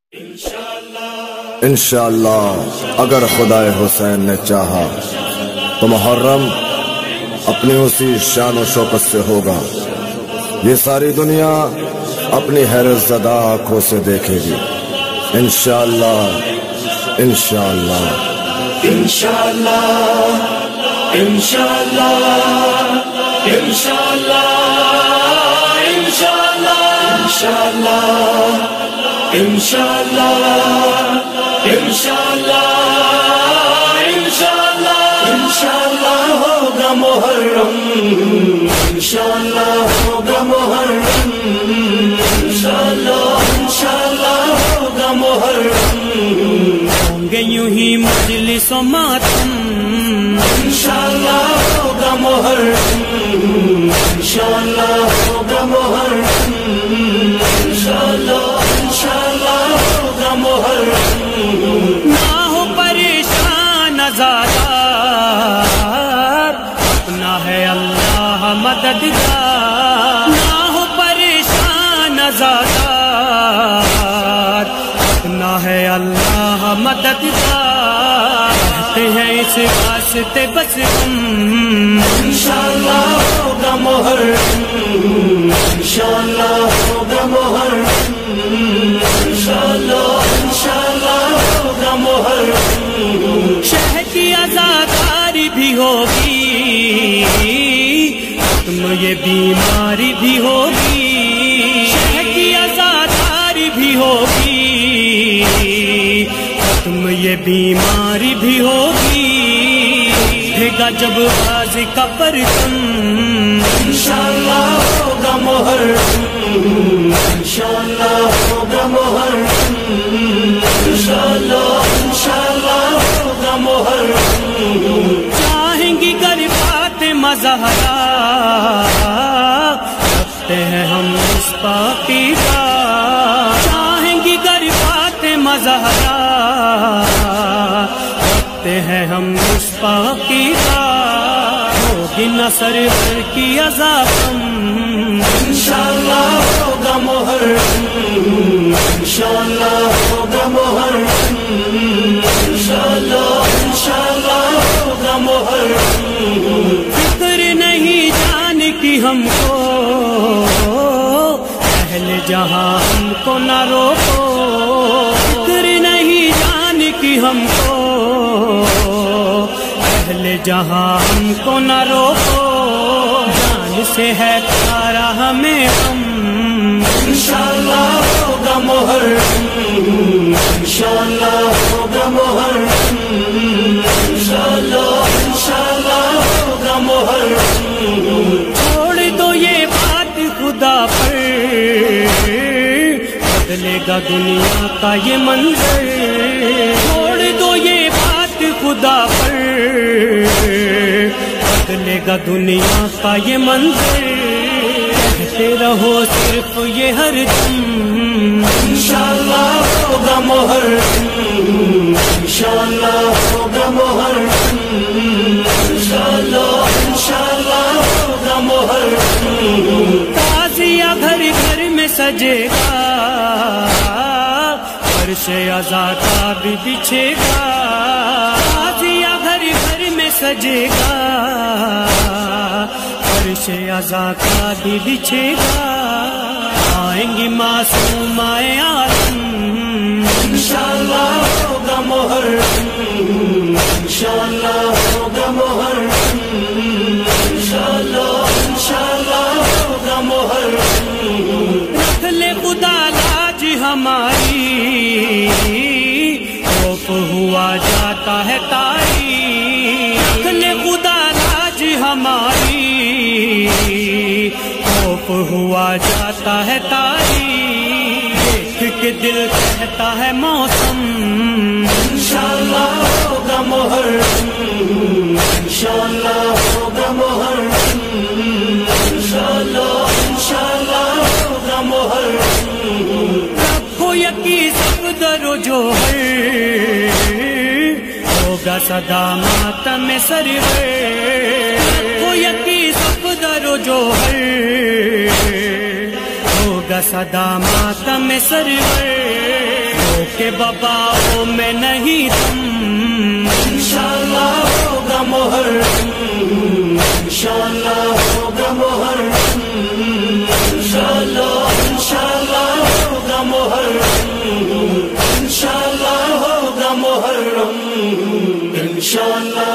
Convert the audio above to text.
انشاءاللہ اگر خدائے حسین نے چاہا تو محرم اپنی اسی شان و شوکت سے ہوگا. یہ ساری دنیا اپنی حیرت زدہ آنکھوں سے دیکھے گی. انشاءاللہ انشاءاللہ انشاءاللہ انشاءاللہ انشاءاللہ انشاءاللہ انشاءاللہ انشاءاللہ انشاءاللہ ہوگا محرم. انشاءاللہ ہوگا محرم. انشاءاللہ ہوگا محرم. ہوں گے یوں ہی مجلس و ماتم. انشاءاللہ ہوگا محرم. انشاءاللہ ہوگا محرم. انشاءاللہ ہوگا محرم. نہ ہو پریشان آزادار، اپنا ہے اللہ مددگار. نہ ہو پریشان آزادار، اپنا ہے اللہ مددگار. رہتے ہیں اس واسطے بس ہم. انشاءاللہ ہوگا محرم. انشاءاللہ ہوگا محرم. انشاءاللہ ہوگا محرم. شہر کی آزاداری بھی ہوگی، تم یہ بیماری بھی ہوگی. شہر کی آزاداری بھی ہوگی، تم یہ بیماری بھی ہوگی. گا جب غازی کا پرچم. انشاءاللہ ہوگا محرم. انشاءاللہ ہوگا محرم. انشاءاللہ ہوگا محرم. چاہیں گی گر فاطمہ زہرا، رکھتے ہیں ہم اس پاکی کا. چاہیں گی گر فاطمہ زہرا، رکھتے ہیں ہم اس پاکی کا. ہوگی نہ سرور کی عذاب. انشاءاللہ ہوگا محرم. انشاءاللہ ہوگا محرم. انشاءاللہ ہوگا محرم. فکر نہیں جان کی ہم کو، اہل جہاں ہم کو نہ روکو. فکر نہیں جان کی ہم کو، اہل جہاں ہم کو نہ روکو. جان سے ہے پیارا ہمیں غم. انشاءاللہ ہوگا محرم. انشاءاللہ ہوگا محرم. انشاءاللہ ہوگا محرم. چھوڑ دو یہ بات خدا پر، بدلے گا دنیا کا یہ منظر. چھوڑ دو یہ بات خدا پر، بدلے گا دنیا کا یہ منظر. کہتے رہو صرف یہ ہر دم. انشاءاللہ ہوگا محرم. انشاءاللہ ہوگا محرم. انشاءاللہ ہوگا محرم. تازیہ گھر گھر میں سجے گا، فرش عزا کا بھی بچھے گا. تازیہ گھر گھر میں سجے گا، فرش عزا کا بھی بچھے گا. آئیں گی معصوم آئے عالم. انشاءاللہ ہوگا محرم. انشاءاللہ ہوگا محرم. انشاءاللہ ہوگا محرم. رکھ لے خدا لاج ہماری، خوف ہوا جاتا ہے تاری. رکھ لے خدا لاج ہماری، خوف ہوا جاتا ہے تاری. دیکھ کے دل کہتا ہے موسم. انشاءاللہ ہوگا محرم. انشاءاللہ ہوگا محرم. انشاءاللہ ہوگا محرم. رکھو یقین سب درو جو ہے، ہوگا صدا ماتم سرور. رکھو یقین سب درو جو ہے، ہوگا صدا ماتم سرور. کہ باباؤں میں نہیں دم، انشاءاللہ ہوگا محرم، انشاءاللہ ہوگا محرم، انشاءاللہ ہوگا محرم، انشاءاللہ ہوگا محرم، انشاءاللہ